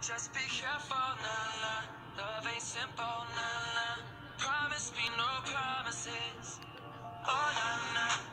Just be careful, nah, nah. Love ain't simple, nah, nah. Promise me no promises. Oh, nah, nah.